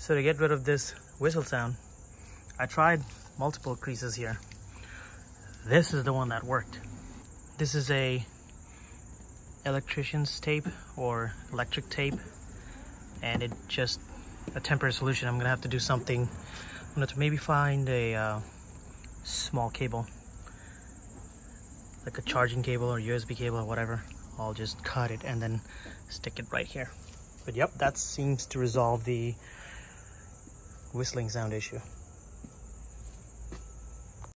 So to get rid of this whistle sound, I tried multiple creases here. This is the one that worked. This is a electrician's tape or electric tape, and it just a temporary solution. I'm gonna have to do something. I'm gonna have to maybe find a small cable, like a charging cable or USB cable or whatever. I'll just cut it and then stick it right here. But yep, that seems to resolve the whistling sound issue.